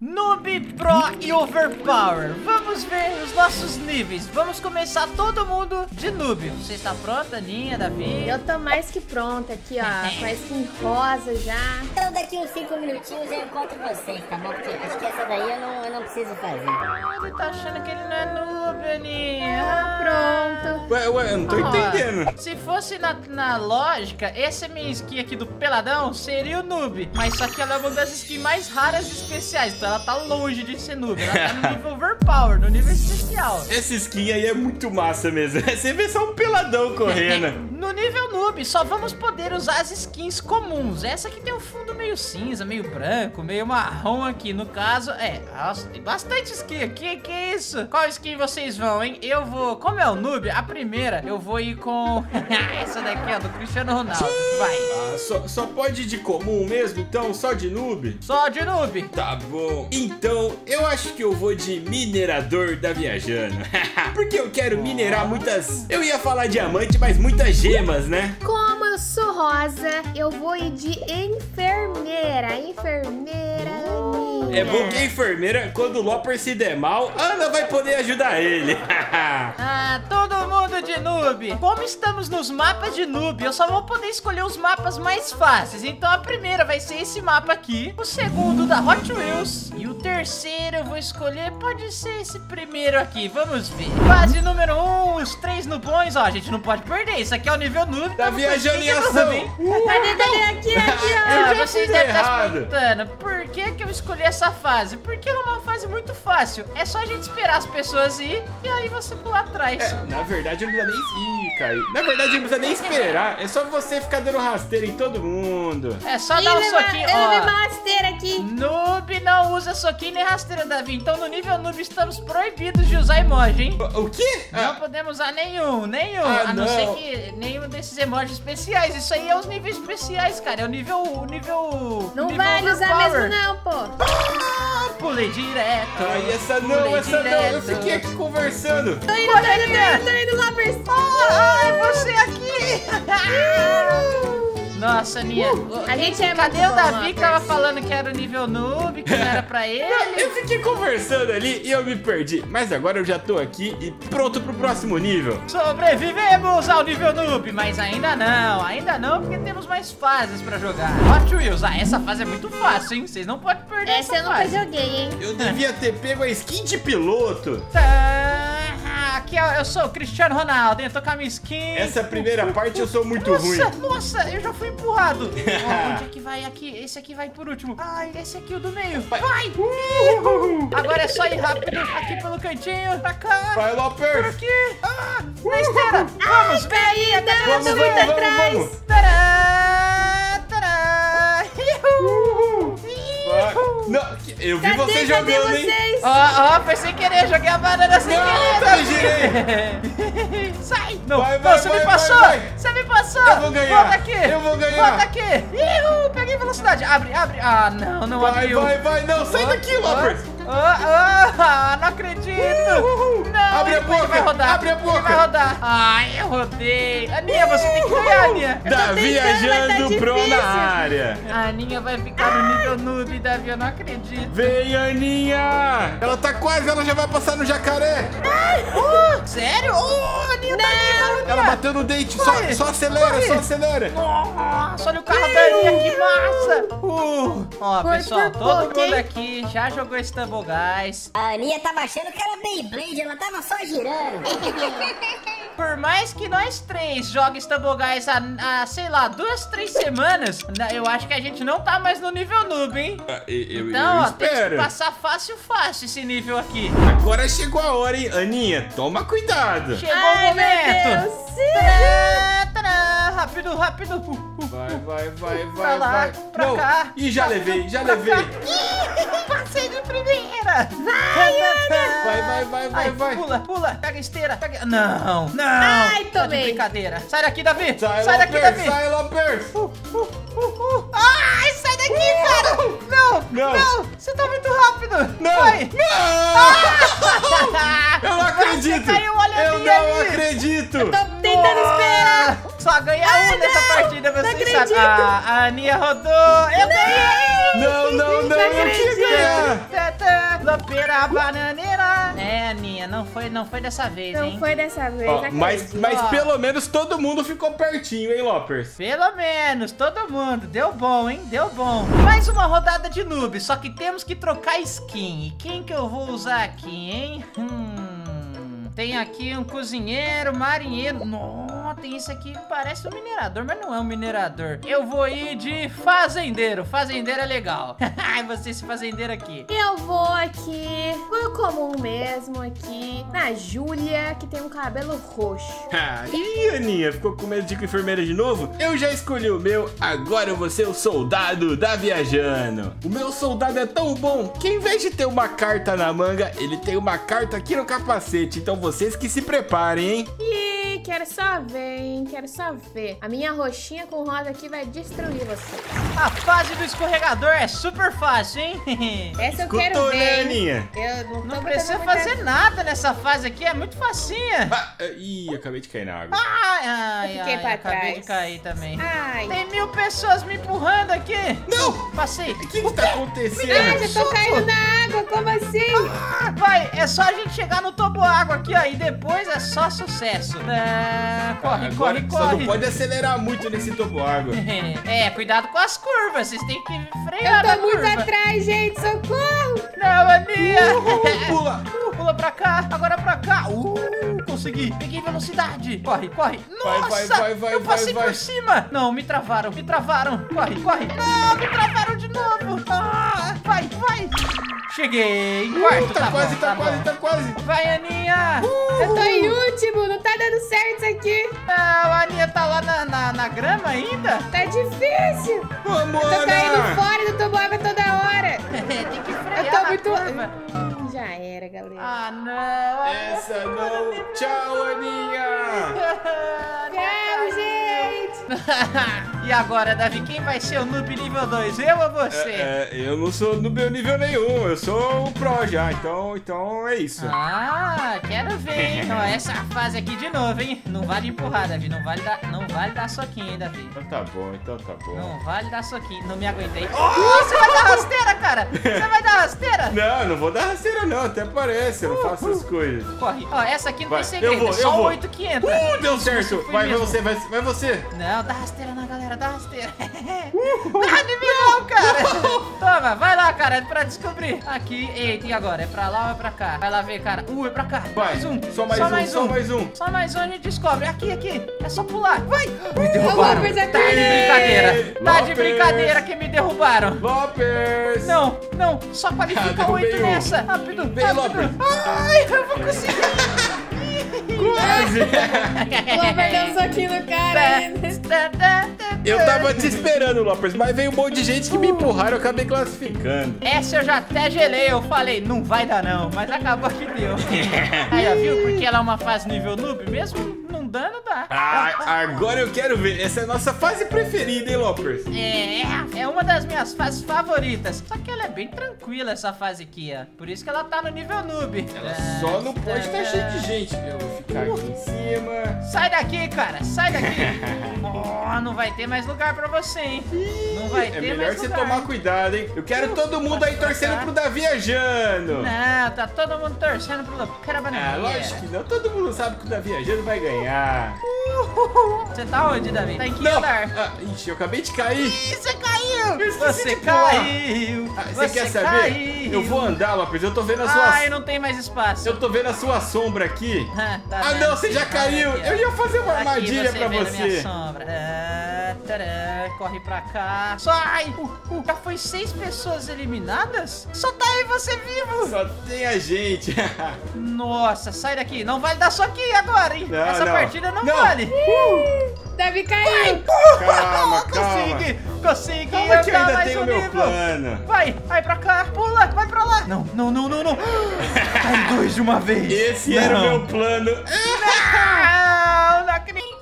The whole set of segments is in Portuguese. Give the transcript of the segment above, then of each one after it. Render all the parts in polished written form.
Noob, Pro e Overpower. Vamos ver os nossos níveis. Vamos começar todo mundo de Noob. Você está pronta, Aninha, Davi? Eu tô mais que pronta aqui, ó. Com a skin rosa já. Então daqui uns 5 minutinhos eu encontro vocês, tá bom? Porque acho que essa daí eu não preciso fazer. Ele tá achando que ele não é Noob, Aninha. Pronto. Ué, eu não tô entendendo. Se fosse na lógica, essa minha skin aqui do Peladão seria o Noob. Mas só que ela é uma das skins mais raras e especiais. Então ela tá longe de ser Noob. Ela tá no nível Overpower, no nível especial. Essa skin aí é muito massa mesmo. Você vê só um peladão correndo. No nível Noob, só vamos poder usar as skins comuns. Essa aqui tem um fundo meio cinza, meio branco, meio marrom aqui. No caso, nossa, tem bastante skin aqui. Que é isso? Qual skin vocês vão, hein? Eu vou, como é o Noob, a primeira, eu vou ir com essa daqui, ó, do Cristiano Ronaldo. Vai. Ah, só pode ir de comum mesmo? Então, só de noob? Só de Noob. Tá bom. Então, eu acho que eu vou de minerador da Viajando. Porque eu quero minerar muitas... Eu ia falar diamante, mas muitas gemas, né? Como eu sou rosa, eu vou ir de enfermeira. Enfermeira, Aninha. É bom que a enfermeira, quando o Lopper se der mal, Ana vai poder ajudar ele. Todo mundo de Noob. Como estamos nos mapas de Noob, eu só vou poder escolher os mapas mais fáceis. Então a primeira vai ser esse mapa aqui, o segundo da Hot Wheels e o terceiro eu vou escolher, pode ser esse primeiro aqui, vamos ver. Fase número 1, os 3 nubões, ó, a gente não pode perder, isso aqui é o nível Noob. Tá viajando em ação. Cadê? Aqui, ó. Vocês devem estar se perguntando, por que eu escolhi essa fase? Porque ela é uma fase muito fácil, é só a gente esperar as pessoas ir e aí você pular atrás. Na verdade, não precisa nem... Ih, caiu. Na verdade, não precisa nem esperar. É só você ficar dando rasteiro em todo mundo. É só dar um soquinho, Eu levei ó. uma rasteira aqui. Noob não usa soquinho nem rasteira, Davi. Então no nível Noob estamos proibidos de usar emoji, hein? O quê? Não podemos usar nenhum. A não ser que nenhum desses emojis especiais. Isso aí é os níveis especiais, cara. É o nível... Não nível vale usar Overpower. mesmo não, pô. Pulei direto. Ai, essa não. Eu fiquei aqui conversando. Tô indo lá, Ai, você aqui. Nossa, Aninha. A gente é Cadê muito o Davi bom, que tava falando que era o nível Noob, que não era pra ele? Eu fiquei conversando ali e eu me perdi. Mas agora eu já tô aqui e pronto pro próximo nível. Sobrevivemos ao nível Noob, mas ainda não, porque temos mais fases pra jogar. Hot Wheels, essa fase é muito fácil, hein? Vocês não podem perder Essa eu nunca fase. joguei, hein. Eu devia ter pego a skin de piloto. Aqui eu sou o Cristiano Ronaldo, hein? Eu tô com a minha skin. Essa primeira parte eu sou muito ruim. Nossa, eu já fui empurrado. Onde é que vai aqui? Esse aqui vai por último. Ai, esse aqui é o do meio. Vai! Agora é só ir rápido aqui pelo cantinho, pra cá. Vai, Por Lopper. aqui. Na esteira. Vamos, vem aí. Vamos, vamos. Tará, tará. Vai. Não, eu vi você jogando, hein? Ó, foi sem querer, joguei a banana sem querer. Tá, girei. Sai! Não, Vai, você me passou! vai. Você me passou! Eu vou ganhar. Volta aqui! Eu vou ganhar. Volta aqui! Ihu, peguei velocidade! Abre! Ah, não Vai, abriu! não, sai daqui, Lopper. Não acredito! Não, Abre a ele boca, vai rodar! abre a boca. Ele vai rodar! Ai, eu rodei! Aninha, você tem que ganhar, Aninha! Tá viajando tá pro na difícil. área. A Aninha vai ficar no nível Noob, Davi, eu não acredito! Vem, Aninha. Ela tá quase, ela já vai passar no jacaré. Sério? A Aninha tá ali, Ela bateu no dente, Corre, só acelera, corre. só acelera. Nossa, olha o carro da Aninha, que massa! Ó, pessoal, por todo pouco, mundo hein? aqui já jogou Stumble Guys. A Aninha tava achando que era Beyblade, ela tava só girando. Por mais que nós três joguem Stumble Guys há, sei lá, 2, 3 semanas, eu acho que a gente não tá mais no nível Noob, hein? Então, ó, tem que espero. passar fácil esse nível aqui. Agora chegou a hora, hein, Aninha? Toma cuidado. Chegou o Ai, momento. meu Deus. Tadã, tadã, rápido. Vai, Pra lá, pra Não. cá. Ih, já levei. Ih, passei de primeira. Vai. Pula. Pega a esteira. Não. Ai, Tá de tomei. brincadeira. Sai daqui, Davi. Sai daqui, Lopper, Davi. sai, Lopper. Ai, sai daqui, cara. Não. Você tá muito rápido. Não. Vai. Eu não acredito. Você caiu, olha Eu ali, não ali. acredito. Tô tentando esperar. Só ganha um nessa partida, você acredito. sabe. A Aninha rodou. Eu ganhei. Não, eu queria ganhar. Lopeira bananeira. É, Aninha, não foi dessa vez, hein? Não foi dessa vez, Ó, acredito. mas Ó. pelo menos todo mundo ficou pertinho, hein, Loppers? Pelo menos, todo mundo. Deu bom, hein? Deu bom. Mais uma rodada de noob, só que temos que trocar skin. E quem que eu vou usar aqui, hein? Tem aqui um cozinheiro, marinheiro. Nossa, tem esse aqui que parece um minerador, mas não é um minerador. Eu vou ir de fazendeiro. Fazendeiro é legal. Ai, você esse fazendeiro aqui. Eu vou aqui, vou comum mesmo aqui, na Júlia, que tem um cabelo roxo. Ih, Aninha, ficou com medo de ir com a enfermeira de novo? Eu já escolhi o meu, agora eu vou ser o soldado da Viajando. O meu soldado é tão bom que em vez de ter uma carta na manga, ele tem uma carta aqui no capacete. Então vocês que se preparem, hein? Ih, quero só ver, hein? Quero só ver. A minha roxinha com rosa aqui vai destruir você. A fase do escorregador é super fácil, hein? Essa eu Escutou, quero ver, né, hein? Aninha? Eu não, Não tô precisa botando muita- fazer nada nessa fase aqui, é muito facinha. Ih, acabei de cair na água. Ai, Eu fiquei pra acabei trás. de cair também. Ai. Tem 1000 pessoas me empurrando aqui. Não! Passei. O que tá acontecendo? Ah, já tô caindo na água, como assim? Vai, é só a gente chegar no toboágua aqui, ó, e depois é só sucesso. Corre, Agora corre, só corre. não pode acelerar muito nesse toboágua. É, cuidado com as curvas, vocês têm que Eu frear na tô muito curva. atrás, gente, socorro! Não, Aninha. Pula! Pula pra cá, agora pra cá. Consegui. Peguei velocidade. Corre, corre. Nossa, vai, eu passei vai. por cima. Não, me travaram, me travaram. Corre, corre. Não, me travaram de novo. Vai, vai. Cheguei. Em quarto, Tá quase, bom, tá bom. quase, tá quase. Vai, Aninha. Eu tô em último, não tá dando certo isso aqui. Não, a Aninha tá lá na grama ainda. Tá difícil. Vamos, Tô caindo Ana! fora do toboágua toda hora. Tem que frear Eu tô na muito... curva. Já era, galera. Ah, não. Essa não! Tchau, Aninha! Tchau, gente. E agora, Davi, quem vai ser o noob nível 2? Eu ou você? Eu não sou no meu nível nenhum, eu sou o pro já, então é isso. Ah, quero ver, hein? Ó, essa fase aqui de novo, hein? Não vale empurrar, Davi. Não vale dar soquinho, hein, Davi. Então tá bom, então tá bom. Não vale dar soquinho. Não me aguentei. Oh, você vai dar rasteira, cara! Você vai dar rasteira? Não, não vou dar rasteira não, até parece, eu não faço essas coisas. Corre. Ó, essa aqui não Vai, tem segredo. eu vou, é eu só vou. 8 que entra. Deu certo! Fui Vai mesmo. você, vai você! Não, dá rasteira na galera, dá rasteira. Ah, de mim não, cara. Toma, vai lá, cara, pra descobrir. Aqui, eita, e agora? É pra lá ou é pra cá? Vai lá ver, cara. É pra cá. Vai, Mais um. só mais um. Só mais um a gente descobre. Aqui. É só pular. Vai. Me Eu derrubaram. vou perceber. Tá de brincadeira. Tá de Lopes. brincadeira que me derrubaram. Loppers! Não, só qualifica derrubei 8 um. nessa. Rápido, Vem, Lopes. Ai, eu vou conseguir. Quase! Vou perder um soquinho no cara ainda. Eu tava te esperando, Loppers, mas veio um monte de gente que me empurraram e eu acabei classificando. Essa eu já até gelei, eu falei, não vai dar não, mas acabou que deu. Aí, ó, viu? Porque ela é uma fase nível noob, mesmo não dando, dá. Agora eu quero ver. Essa é a nossa fase preferida, hein, Loppers? É uma das minhas fases favoritas. Só que ela é bem tranquila, essa fase aqui, ó. Por isso que ela tá no nível noob. Ela só não pode estar cheia de gente. Eu vou ficar aqui em cima. Sai daqui, cara, sai daqui. Oh, não vai ter mais lugar pra você, hein? Não vai ter É melhor mais você lugar. tomar cuidado, hein? Eu quero todo mundo aí torcendo pro Davi Viajando. Não, tá todo mundo torcendo pro Carabanaria. Lógico que não. Todo mundo sabe que o Davi Viajando vai ganhar. Você tá onde, Davi? Tá em que Não! andar? Ixi, eu acabei de cair. Ih, você caiu! Eu esqueci Você de pular. caiu! Você quer saber? Caiu. Eu vou andar, Lopes. Eu tô vendo a sua... Ai, não tem mais espaço. Eu tô vendo a sua sombra aqui. Tá Ah, vendo? não, você já caiu. Aqui, ó. Eu ia fazer uma Aqui armadilha pra vê na você. minha sombra. Corre pra cá. Sai! Já foi 6 pessoas eliminadas? Só tá aí você vivo! Só tem a gente. Nossa, sai daqui. Não vale dar soquinho agora, hein? Não, Essa não. partida não Não. vale. Davi caiu. Calma, calma. Consegui Calma que eu andar ainda mais tenho um meu nível. plano. Vai pra cá, pula, vai pra lá. Não. Cai 2 de uma vez. Esse era o Não. meu plano. Não acredito.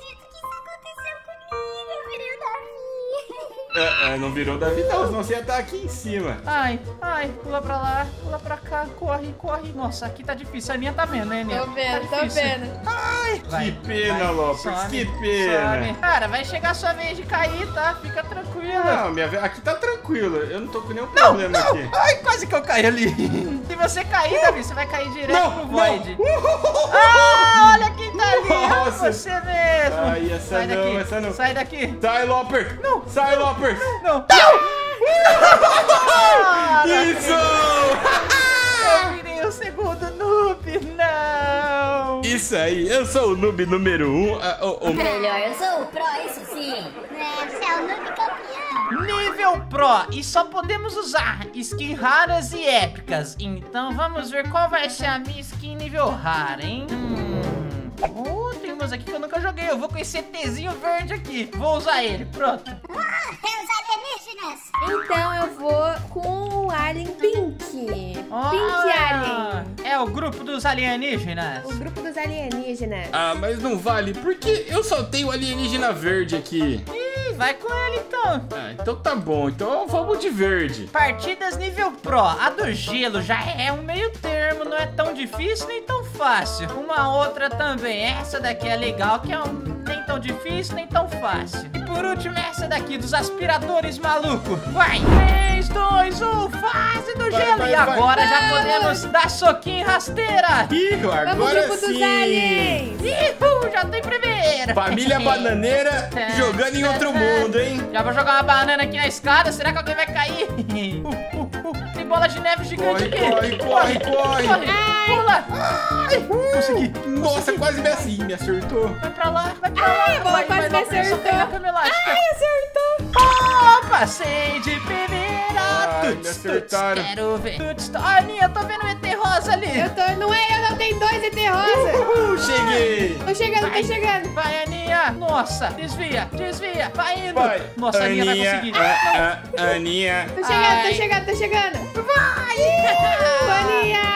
Não virou Davi não, senão você ia estar aqui em cima. Ai, pula pra lá, pula pra cá, corre. Nossa, aqui tá difícil. A Aninha tá vendo, né, Aninha? Tô vendo, Tá tô difícil. vendo. Ai, Que pena, Lopes, que pena. some. Cara, vai chegar a sua vez de cair, tá? Fica tranquilo. Não, aqui tá tranquilo. Eu não tô com nenhum problema aqui. Ai, quase que eu caí ali. Se você cair, Davi, você vai cair direto Não, pro não. Void. Ah, olha quem tá ali. Nossa. Você mesmo. Ai, essa Sai não, daqui. essa não. Sai daqui. Sai, Lopper. Não. Sai, Lopper. Não. Isso! Eu virei o segundo noob. Não. Isso aí, eu sou o noob número 1. Melhor, eu sou o Pro, isso sim. Você é o noob campeão. Nível Pro. E só podemos usar skins raras e épicas. Então vamos ver qual vai ser a minha skin nível rara, hein? Tem umas aqui que eu nunca joguei. Eu vou com esse ETzinho verde aqui. Vou usar ele, pronto. É os alienígenas. Então eu vou com o Alien Pink. Pink Alien. É o grupo dos alienígenas. O grupo dos alienígenas. Ah, mas não vale, porque eu só tenho alienígena verde aqui. Ih, vai com ele então. Ah, então tá bom, então vamos de verde. Partidas nível Pro. A do gelo já é um meio termo. Não é tão difícil nem tão fácil. Uma outra também. Essa daqui é legal, que é nem tão difícil nem tão fácil. E por último essa daqui dos aspiradores maluco. Vai. 3, 2, 1. Fase do gelo. vai, E vai. agora já podemos dar soquinho rasteira. Ih, Vamos agora grupo dos sim. aliens. Já tô em primeiro. Família Bananeira jogando em outro mundo, hein? Já vou jogar uma banana aqui na escada. Será que alguém vai cair? Tem bola de neve gigante aqui. Corre. Pula. Ai, consegui. Nossa, quase me acertou. Vai pra lá. Ai, a bola quase me Lopper, só acertou. pega a cama elástica. Ai, acertou. Passei de primeira. Ai, me acertaram. Quero ver. Aninha, eu tô vendo o ET rosa ali. Não é eu, não tem 2 ET rosa. Cheguei. Tô chegando. Vai, Aninha. Nossa, desvia. Vai indo. Vai. Nossa, a Aninha vai conseguir. Aninha. Tô chegando. Vai. Aninha.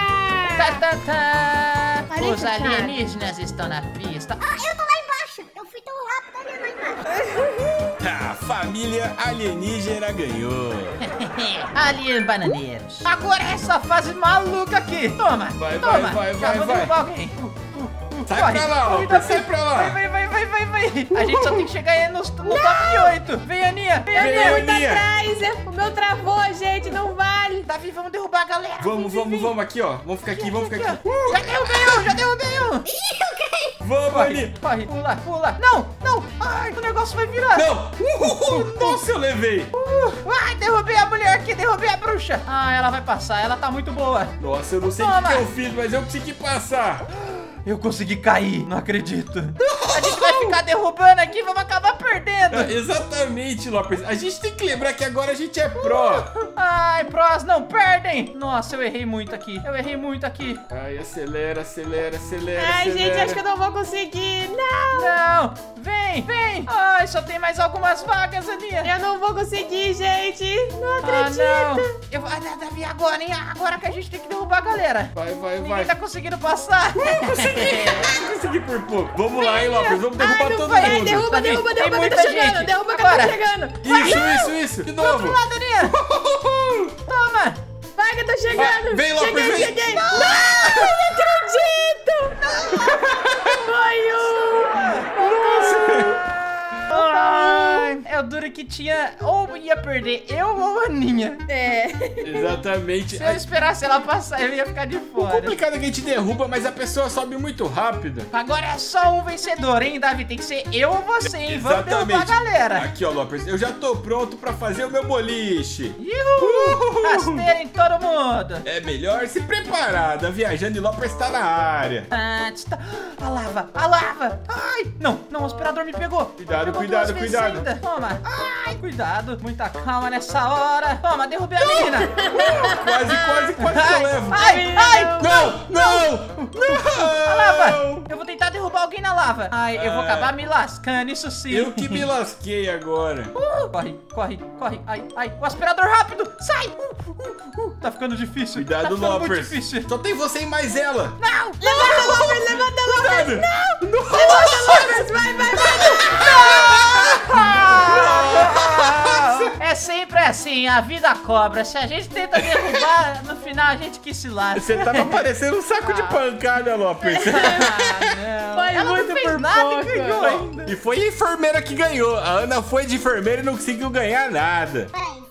Olha Os que cara. alienígenas estão na pista. Eu tô lá embaixo. Eu fui tão rápido ali lá embaixo. A família alienígena ganhou. Alien bananeiros. Agora é essa fase maluca aqui. Toma. Vai, toma. vai, Já vou vai. derrubar alguém. Sai Corre. pra lá, Corre, Lopper, Davi. sai pra lá. Vai. A gente só tem que chegar aí no top 8. Vem, Aninha. Vem, Aninha. Aninha. Atrás, o meu travou, gente, não vale. Davi, vamos derrubar a galera. Vamos aqui, ó. Vamos ficar aqui. Já derrubei um. Vamos, Aninha. Corre. Pula. Não. Ai, o negócio vai virar. Não. Nossa, eu levei. Ai, derrubei a mulher aqui, derrubei a bruxa. Ah, ela vai passar, ela tá muito boa. Nossa, eu não sei o Toma. que eu fiz, mas eu consegui passar. Eu consegui cair, não acredito. A gente vai ficar derrubando aqui, vamos acabar perdendo. Exatamente, Lopper. A gente tem que lembrar que agora a gente é pro. Ai, prós não perdem. Nossa, eu errei muito aqui. Ai, acelera. Ai, gente, acho que eu não vou conseguir. Não, vem. Ai, só tem mais algumas vagas, Aninha. Eu não vou conseguir, gente. Não Ah, acredito. não. Davi, agora, hein? Agora que a gente tem que derrubar a galera. Vai. Ninguém tá conseguindo passar. Consegui por pouco. Vamos lá, hein, Lopper. Vamos derrubar não todo vai. mundo. Derruba, Davi, derruba, tem derruba, que muita eu tô chegando. gente. Derruba que eu Agora. tô chegando. Isso. De Do outro novo. lado, Aninha. Toma. Vai que eu tô chegando. Vem, Lopper, vem. Cheguei. Não acredito. Foi Ai, é o duro que tinha ou ia perder eu ou a Aninha. Exatamente. Se eu esperasse ela passar, eu ia ficar de O fora. complicado é que a gente derruba, mas a pessoa sobe muito rápido. Agora é só um vencedor, hein, Davi? Tem que ser eu ou você, hein? Vamos derrubar a galera. Aqui, ó, Lopper. Eu já tô pronto pra fazer o meu boliche. Uhul! Rasteira em todo mundo. É melhor se preparar. Da Viajando e Lopper está na área. A lava. Ai, não, o aspirador me pegou. Cuidado, Pegou cuidado, duas vezes cuidado. ainda. Toma. Ai, cuidado. Muita calma nessa hora. Toma, derrubei a menina. Quase que eu levo. Ai. Não! A lava. Eu vou tentar derrubar alguém na lava. Ai, eu vou acabar me lascando, isso sim. Eu que me lasquei agora. Corre. Ai, o aspirador rápido. Sai. Tá ficando difícil. Cuidado, tá ficando muito Lopper. difícil. Só tem você e mais ela. Não. Levanta, Lopper. Cuidado. É sempre assim, a vida cobra. Se a gente tenta derrubar, no final a gente que se lasca. Você tava parecendo um saco de pancada, Lopper. Não. Foi Ela muito não fez por nada pouco. e ganhou ainda. E foi a enfermeira que ganhou. A Ana foi de enfermeira e não conseguiu ganhar nada. Peraí, Fê.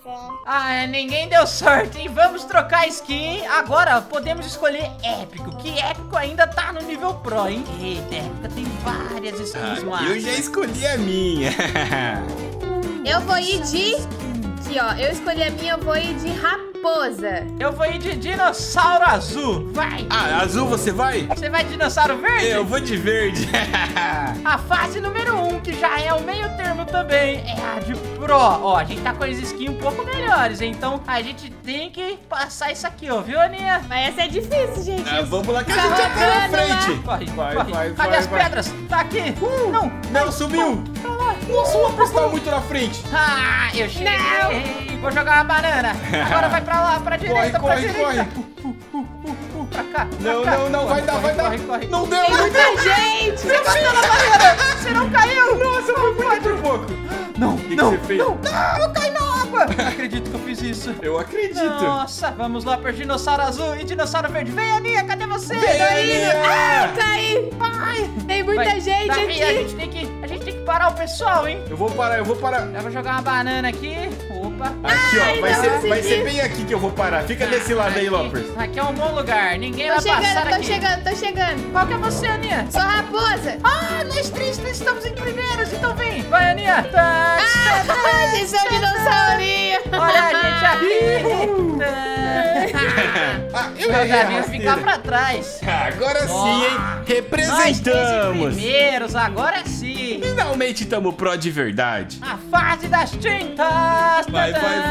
Ah, ninguém deu sorte, hein? Vamos trocar skin. Agora podemos escolher épico, que épico ainda tá no nível pro, hein? Eita, épica tem várias skins, mano. Eu já escolhi a minha. Eu vou ir de... Aqui, ó. Eu escolhi a minha, eu vou ir de raposa. Eu vou ir de dinossauro azul. Vai. Ah, azul você vai? Você vai de dinossauro verde? Eu vou de verde. A fase número 1, que já é o meio termo também, é a de Pro. Ó, a gente tá com as skins um pouco melhores, então a gente tem que passar isso aqui, ó, viu, Aninha? Mas essa é difícil, gente. Vamos lá que a gente já tá na frente. Corre, Vai, corre. vai, Cadê vai, as vai. pedras? Tá aqui. Não. Não, subiu. Nossa, o Lopers tá muito na frente. Ah, eu cheguei. Vou jogar uma banana. Agora vai pra lá, pra direita, pra Corre, direita. corre. Pra cá. Não, vai dar. Corre. Não deu, Tem não muita deu. gente. Você bateu na barreira. Você não caiu. Nossa, foi muito pouco. Não, O que você fez? Não, eu caí na água. Não acredito que eu fiz isso. Eu acredito. Nossa, vamos lá para dinossauro azul e dinossauro verde. Vem, Aninha, cadê você? Vem, Aninha. Caí. Vai. Tem muita Vai, gente Davi, aqui. a gente tem que parar o pessoal, hein? Eu vou parar. Eu vou jogar uma banana aqui. Opa. Aqui, ó. Vai consegui. ser bem aqui que eu vou parar. Fica desse lado aí, Lopers. Aqui é um bom lugar. Ninguém Tô vai passar aqui. tô chegando. Qual que é você, Aninha? Sou raposa. Ah, nós três estamos em primeiros, então vem. Vai, Aninha. Tá. Gente, sou dinossaurinho. Olha a gente aqui. Ah, eu Meu errei a Davi ficar rasteira. pra trás. Agora sim, hein? Nós três em Representamos. primeiros, agora sim. Finalmente tamo pro de verdade. A fase das tintas. Vai.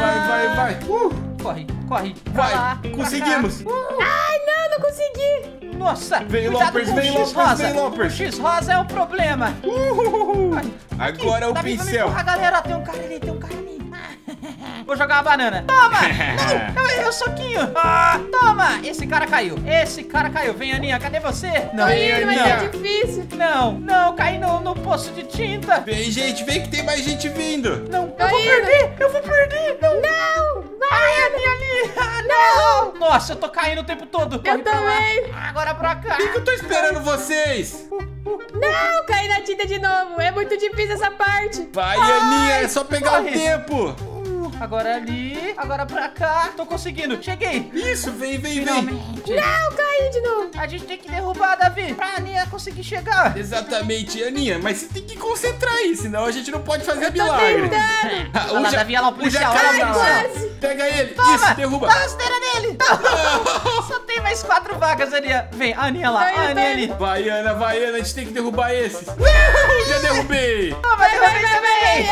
Corre. Pra lá, Vai. pra Conseguimos. cá. Ai, não consegui. Nossa, Vem, cuidado Lopers, com o vem, X Lopers, rosa. vem, Lopers. O X rosa é um problema. Agora é o Davi, vamos pincel. empurrar, galera. Tem um cara ali. Vou jogar uma banana. Toma! Não, eu errei o soquinho. Toma! Esse cara caiu. Vem, Aninha, cadê você? Tô indo, mas Aninha. é difícil. Não, caí no poço de tinta. Vem, gente, vem que tem mais gente vindo. Não, Tô eu vou indo. perder. Eu vou perder. Não. Não, Ai, Aninha ali. Não. Nossa, eu tô caindo o tempo todo. Corre pra lá. também. Agora pra cá. O que eu tô esperando vocês? Não, caí na tinta de novo. É muito difícil essa parte. Vai, Aninha, é só pegar corre. o tempo. Agora ali, agora pra cá. Tô conseguindo, cheguei. Isso, vem. Finalmente. Não, caí de novo. A gente tem que derrubar, Davi, pra Aninha conseguir chegar. Exatamente, Aninha, mas você tem que concentrar aí, senão a gente não pode fazer milagre. tentando. Olha lá, Davi, olha lá o policial. jacaré Olha lá, olha lá. quase. Pega ele, Toma, isso, derruba. dá a rasteira nele. Só tem mais 4 vagas, Aninha. Vem, a Aninha lá, Tô indo, a Aninha tô ali. indo. Vai, Ana, a gente tem que derrubar esses. Já derrubei. Toma, derrubei também.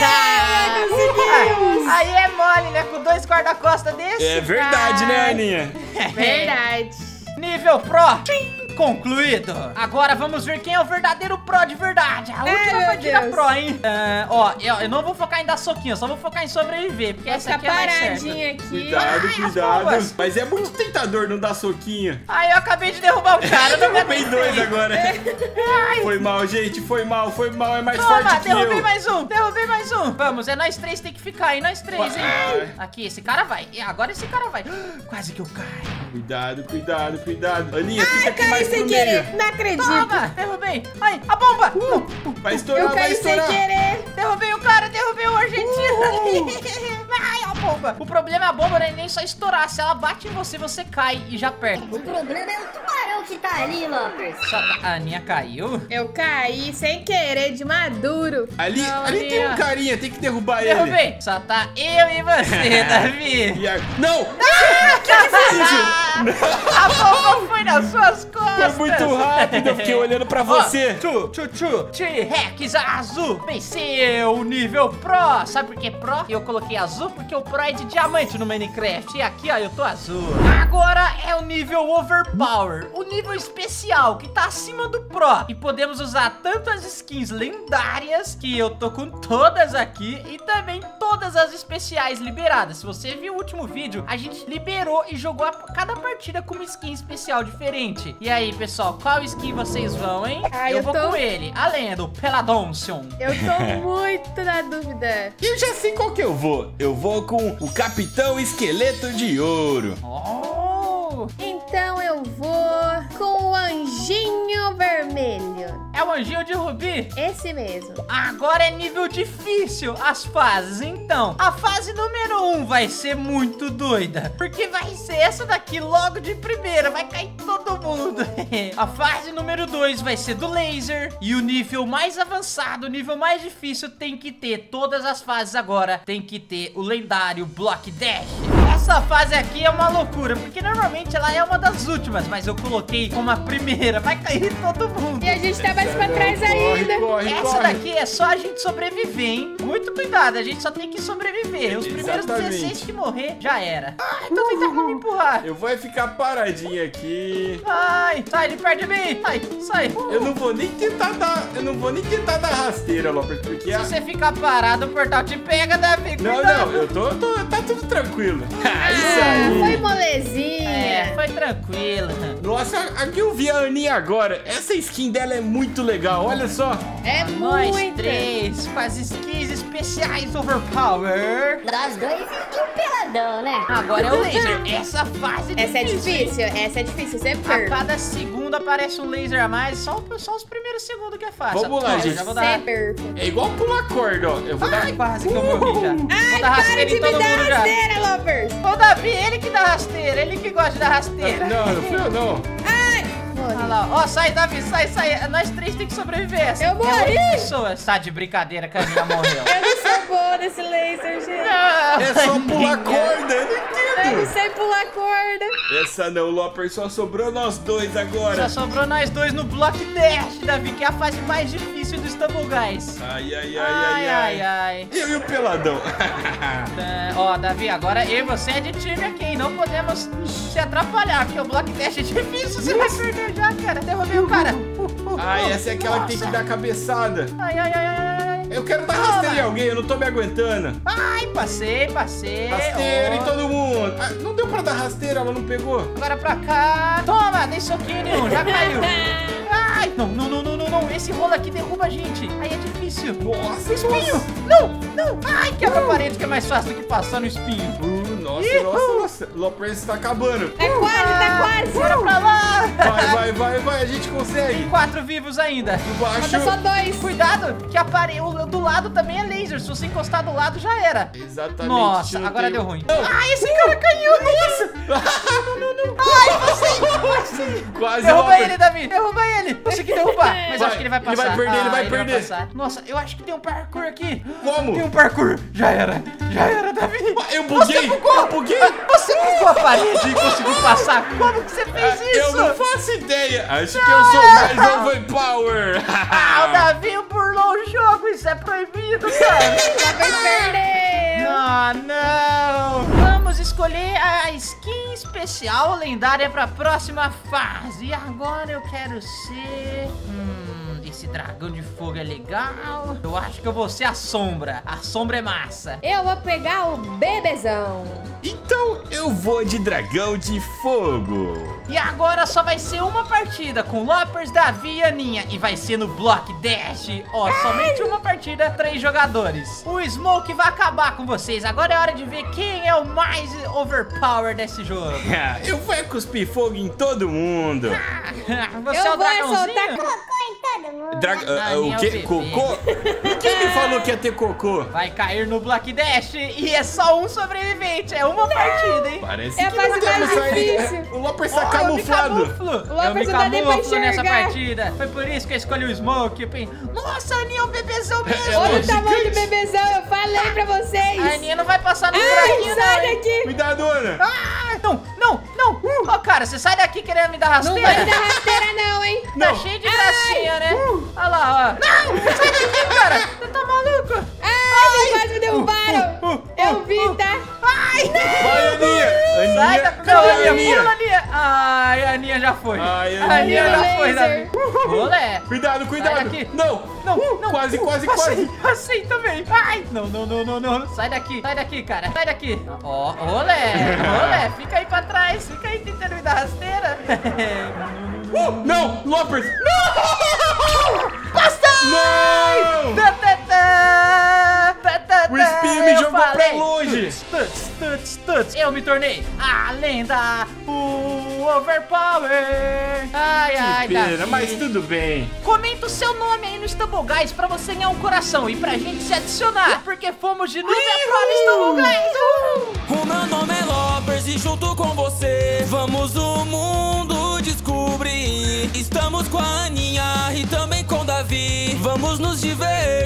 Conseguimos. Aí é mole, né? Com 2 guarda-costas desse. É verdade, né, Aninha? Verdade. Nível Pro. Tchim, concluído. Agora vamos ver quem é o verdadeiro Pro de verdade. A última meu partida Deus. Pro, hein? Ó, eu não vou focar em dar soquinho, só vou focar em sobreviver, porque Vou essa ficar aqui é mais certa. paradinha aqui. Cuidado, as cuidado. bombas. Mas é muito tentador não dar soquinho. Ai, eu acabei de derrubar o cara, não me Derrubei 2 aguentei. agora. Foi mal, gente, foi mal, é mais Toma, forte que derrubei eu. mais um. Vamos, é nós 3 tem que ficar, hein? Nós 3, hein? Aqui, esse cara vai. E agora esse cara vai. Quase que eu caio. Cuidado. Aninha, fica aqui Caí mais pro sem meio. querer. Não acredito. Toma, derrubei. Ai, a bomba. Vai estourar, Eu vai caí sem estourar. querer. Derrubei o cara, derrubei o argentino. Ai, a bomba. O problema é a bomba, né? Nem só estourar. Se ela bate em você, você cai e já perde. O problema é o tubarão que tá ali, Lopers. A Aninha caiu. Eu caí sem querer de maduro. Ali Não, tem Aninha. um carinha, tem que derrubar ele. Derrubei. Só tá eu e você, Davi. E não! A bomba foi nas suas Foi costas. muito rápido, eu fiquei olhando pra você. T-Rex azul venceu o nível Pro. Sabe por que Pro? Eu coloquei azul porque o Pro é de diamante no Minecraft. E aqui, ó, eu tô azul. Agora é o nível Overpower, o nível especial, que tá acima do Pro. E podemos usar tanto as skins lendárias, que eu tô com todas aqui, e também todas as especiais liberadas. Se você viu o último vídeo, a gente liberou e jogou cada partida com uma skin especial diferente. E aí, pessoal, qual skin vocês vão, hein? Ah, eu eu vou tô- com ele, a lenha do Peladonsion. Eu tô muito na dúvida. Eu já sei qual que eu vou. Eu vou com o Capitão Esqueleto de Ouro. Oh! Então eu vou com o anjinho vermelho. É o esponjinho de rubi? Esse mesmo. Agora é nível difícil as fases. Então, a fase número 1 vai ser muito doida, porque vai ser essa daqui logo de primeira. Vai cair todo mundo. A fase número 2 vai ser do laser. E o nível mais avançado, o nível mais difícil, tem que ter todas as fases agora. Tem que ter o lendário Block Dash. Essa fase aqui é uma loucura, porque normalmente ela é uma das últimas, mas eu coloquei como a primeira. Vai cair todo mundo. E a gente tá mais pra trás ainda. Essa daqui é só a gente sobreviver, hein? Muito cuidado, a gente só tem que sobreviver. Os primeiros 16 que morrer, já era. Ai, tô tentando me empurrar. Eu vou ficar paradinho aqui. Ai, sai de perto de mim. Ai, sai. Eu não vou nem tentar dar rasteira, Lopers, porque Se você ficar parado, o portal te pega, Davi. Não, eu tô, tá tudo tranquilo. Isso aí. Foi molezinha. É, foi tranquilo. Nossa, aqui eu vi a Aninha agora. Essa skin dela é muito legal, olha só. É Nós muito. três com as skins especiais Overpower. Nós dois e o peladão, né? Agora é o laser. Essa fase Essa é hein? difícil, essa é difícil, você A perde. cada segundo aparece um laser a mais. Só os primeiros segundos que é fácil. Vamos lá, Toma, gente. Já vou dar... Sempre. É igual pular corda, ó. Eu vou dar... Ai, quase que eu morri já. Vou Ai, dar para rasteira de em me todo dar mundo já. rasteira, Lovers. Ô, Davi, ele que dá rasteira. Ele que gosta de dar rasteira. Não fui eu não. Olha lá, ó, sai, Davi, sai. Nós três tem que sobreviver. Essa Eu aqui é morri. outra pessoa. Tá de brincadeira que a minha morreu. Eu não sou boa nesse laser, gente. É só pular corda, eu não Eu não entendo. sei pular corda. Essa não, Lopers, só sobrou nós dois agora. Só sobrou nós dois no Block Dash, Davi, que é a fase mais difícil do Stumble Guys. Ai. Eu e o peladão. Ó, Davi, agora eu e você é de time aqui, hein? Não podemos se atrapalhar, porque o Block Dash é difícil, você vai perder já, cara. Derrubei o cara. Ai, essa é aquela que tem que dar cabeçada. Ai. Eu quero dar rasteira em alguém, eu não tô me aguentando. Ai, passei. Rasteira Ó. em todo mundo. Ah, não deu pra dar rasteira, ela não pegou. Agora pra cá. Toma, dei soquinho nenhum, já caiu. Ai, não. Esse rolo aqui derruba a gente. Aí é difícil. Nossa, Espinho. Não. Ai, quebra a parede que é mais fácil do que passar no espinho. Nossa. Lopers tá acabando. Tá quase. Bora pra lá. Vai, a gente consegue. Tem 4 vivos ainda. Baixo. Falta só 2. Cuidado, que a parede do lado também é laser. Se você encostar do lado, já era. Exatamente. Nossa, não agora tem- deu ruim. Não. Ai, esse cara caiu. Não. Ai, você. Quase, Derruba Lopers. ele, Davi. Derruba ele. Consegui derrubar. Mas eu acho que ele vai Ele passar. vai perder, ele vai perder. passar. Nossa, eu acho que tem um parkour aqui. Como? Tem um parkour. Já era, Davi. Eu buguei. Você bugou a parede e conseguiu passar. Como que você fez isso? Eu não faço ideia. Acho que eu sou mais overpower. Ah, o Davi burlou o jogo. Isso é proibido, cara. Lovers perdeu. Não. Vamos escolher a skin especial lendária pra próxima fase. E agora eu quero ser... esse dragão de fogo é legal. Eu acho que eu vou ser a sombra. A sombra é massa. Eu vou pegar o bebezão. Então eu vou de dragão de fogo. E agora só vai ser uma partida com Lopers, Davi e Aninha. E vai ser no Block Dash. Ó, somente uma partida, 3 jogadores. O Smoke vai acabar com vocês. Agora é hora de ver quem é o mais overpower desse jogo. Eu vou cuspir fogo em todo mundo. Você é o Eu vou soltar dragãozinho? Cocô em todo mundo. Aninha é O o quê? bebê. Cocô? Quem me falou que ia ter cocô? Vai cair no Block Dash e é só um sobrevivente. É uma partida, hein? Parece É a que fase não temos mais saída. difícil. O Lopers Ó, tá eu me camuflado. camuflo. Eu me Lopers não dá nem pra camuflo nessa enxergar. partida. Foi por isso que eu escolhi o Smoke. Nossa, a Aninha é um bebezão mesmo. Ela Olha é o tamanho do gigante. bebezão, eu falei pra vocês. A Aninha não vai passar no Ai, buraquinho, não, sai hein? daqui. Cuidado, Ana. Ah, não. Ó, cara, você sai daqui querendo me dar Não rasteira? vai me dar rasteira não, hein. Tá Não. cheio de gracinha, né? Olha lá, ó. Não, sai daqui, cara. Você tá maluco? Ai, quase me derrubaram. Eu vi, tá? Vai, Aninha. Sai da... Cadê Não, a Aninha, Aninha? pula, Aninha. Ai, a Aninha já foi. Ai, A Aninha Aninha já foi, laser. Davi. Olé. Cuidado. Sai daqui. Não. Não. Quase. Passei também. Ai, não. Sai daqui, cara. Sai daqui. Ó, olé. Fica aí pra trás. Fica aí tentando me dar rasteira. Não, Lopers. Não! O espinho me jogou pra longe. Tuts, eu me tornei a lenda, o Overpower. Ai, Que pena, Davi. mas tudo bem. Comenta o seu nome aí no Stumble Guys pra você ganhar um coração e pra gente se adicionar, porque fomos de nuvem para Stumble Guys. O meu nome é Loppers e junto com você vamos o mundo descobrir. Estamos com a Aninha e também com o Davi, vamos nos divertir.